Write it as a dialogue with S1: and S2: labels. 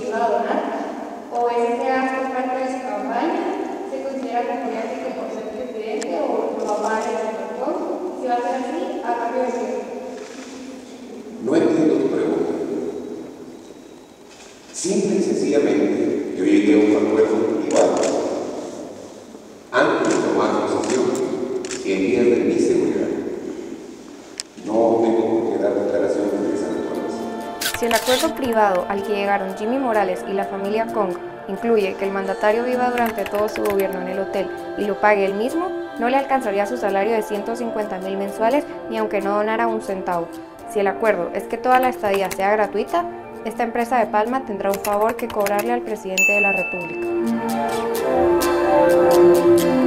S1: iba a donar, o ese gasto parte de su campaña, se considera como un éxito por ser presidente o lo va a pagar el sector. Si va a ser así, a cambio de qué.
S2: No entiendo tu pregunta. Simple y sencillamente, yo llegué a un acuerdo privado antes de tomar posesión en vías de mi seguridad. No tengo por qué dar declaraciones de esa naturaleza.
S3: Si el acuerdo privado al que llegaron Jimmy Morales y la familia Kong incluye que el mandatario viva durante todo su gobierno en el hotel y lo pague él mismo, no le alcanzaría su salario de 150,000 mensuales ni aunque no donara un centavo. Si el acuerdo es que toda la estadía sea gratuita, esta empresa de Palma tendrá un favor que cobrarle al presidente de la República.